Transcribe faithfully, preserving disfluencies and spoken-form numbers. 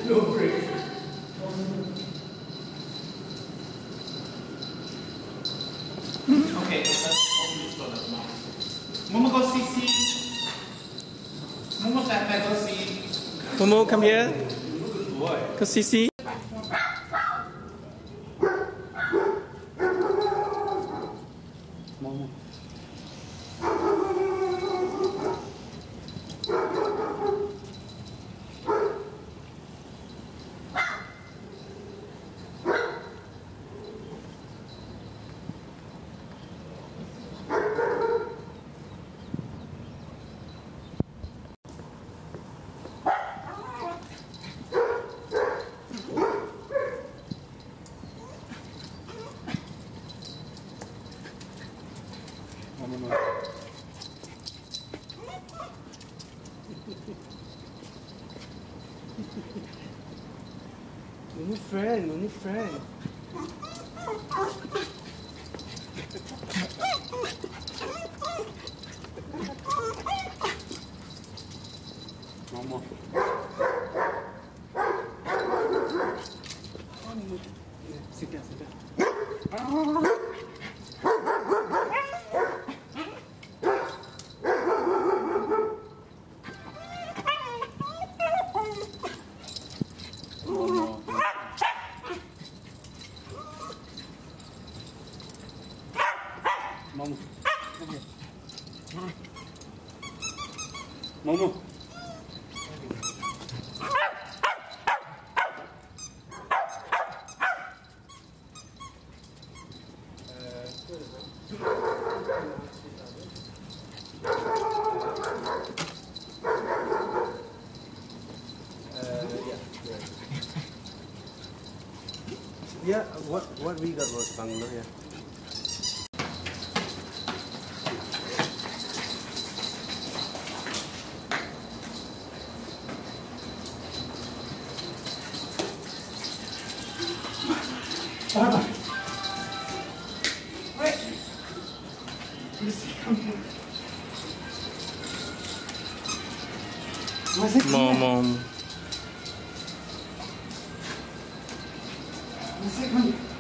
No break. Okay, let's open this toilet now. Momo, go see, see. Momo, tap, tap, go see. Momo, come here. Good boy. Go see, see. Momo. Your new friend, your new friend. Mama. Sit down, sit down. Momo. Momo. Yeah, what what we got was bungalow, yeah. Baba. Wait. Lucy, come here. Was it Mom, mom. Was it